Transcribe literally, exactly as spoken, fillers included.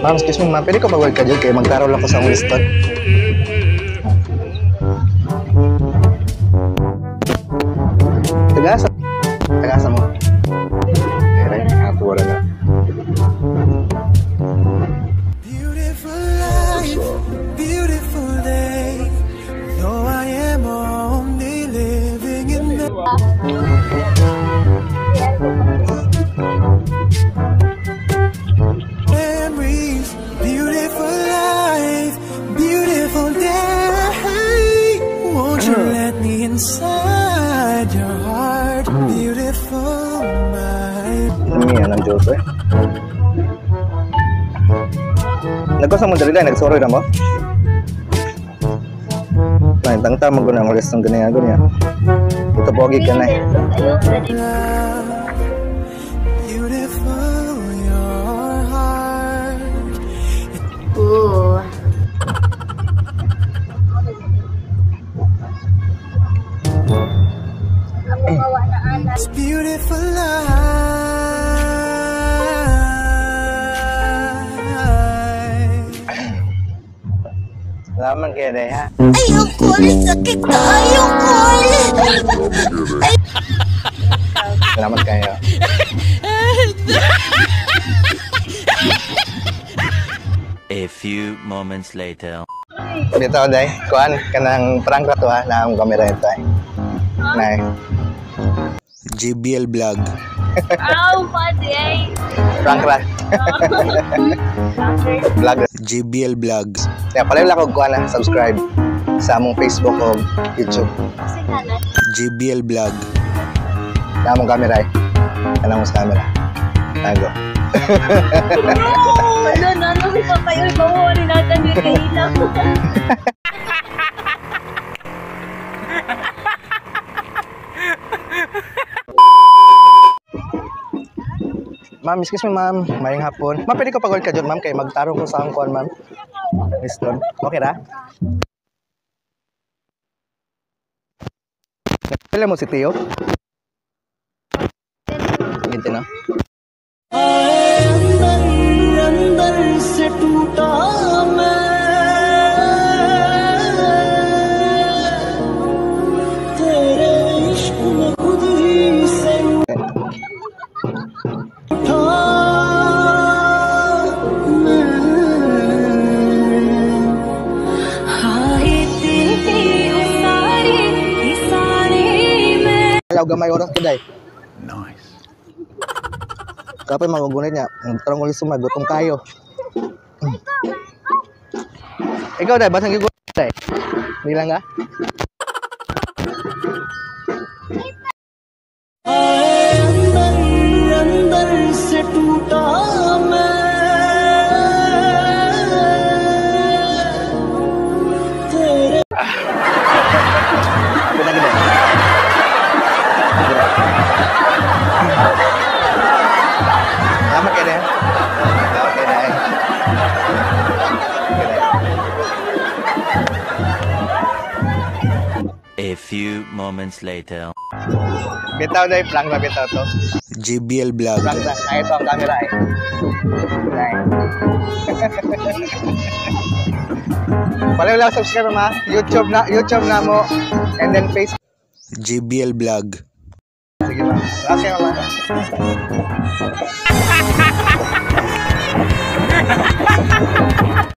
Ma'am, excuse me ma'am, pwede ko mag-work ka dyan kaya magtaro lang ko sa akong liston. Tagasa. Tagasa mo. Ayan, ako wala na. Beautiful life, beautiful day. Though I am only living in the memories. Beautiful life, beautiful day. Won't you let me inside your heart? Beautiful mind. Ano yan ang Diyos eh? Nagkasa mo dali lang, nagsorry na mo? Ay, tangta mo ko na ang listong ganyan ganyan. Ito pogi ka na eh. Beautiful your heart. Ooh. It's beautiful life. Salamat kayo dahil ha. Ayoko ulit, sakit na. Ayoko ulit. Salamat kayo. A few moments later. Dito dahil, kuhan ka ng prank ka to ha, na ang kamera ito eh. Nay. J B L Vlog. Aw, pwede ay. Prank ra. Vlog. J B L Vlog. Kaya pala lang ko kuhan na, subscribe sa among Facebook o YouTube. Kasi kanan. J B L Vlog. Na among kamera eh. Kanang mas kamera. Tago. Ano, ano, ano, pa kayo, bawarin natin yung kahila. Ma'am, excuse me ma'am, mayang hapon. Ma'am, pwede ko pag-work ka dyan ma'am, kaya magtarong ko sa angkuhan ma'am. Liston. Okay ra? Kailan mo si Tio? Ginti na? अंदर से टूटा मैं तेरे इश्क में खुद ही से उठा मैं हाय तेरी सारी सारी मैं Ayaw gamay oras ko day. Nice. Kapag magugunit niya, tarong ulit sumay, gutom kayo. Hmm. Ikaw day, basang gigulit day. Bilang ka? अंदर अंदर से टूटा मैं तेरे Ganda ganda. Salamat kayo day. Salamat kayo day. A few moments later. Bitaw day, prank na bitaw to. J B L Vlog. Prank na, na ito ang camera eh. Nay. Palayo lang subscribe ma. YouTube na, YouTube na mo. And then Facebook. J B L Vlog. Sige ma. Okay mama.